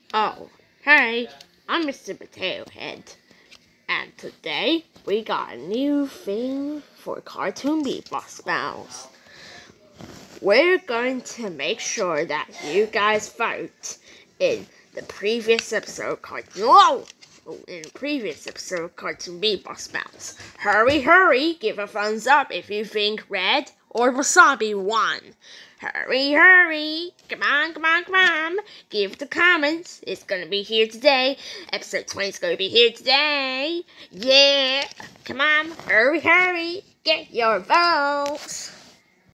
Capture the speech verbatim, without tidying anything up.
Oh, hey, I'm Mister Potato Head, and today we got a new thing for cartoon beatbox battles. We're going to make sure that you guys vote in the previous episode cartoon. Whoa! In the previous episode cartoon beatbox battles. Hurry, hurry! Give a thumbs up if you think Red or Wasabi won. Hurry, hurry! Come on, come on, come on! Give the comments. It's gonna be here today. Episode twenty is gonna be here today. Yeah! Come on, hurry, hurry! Get your votes!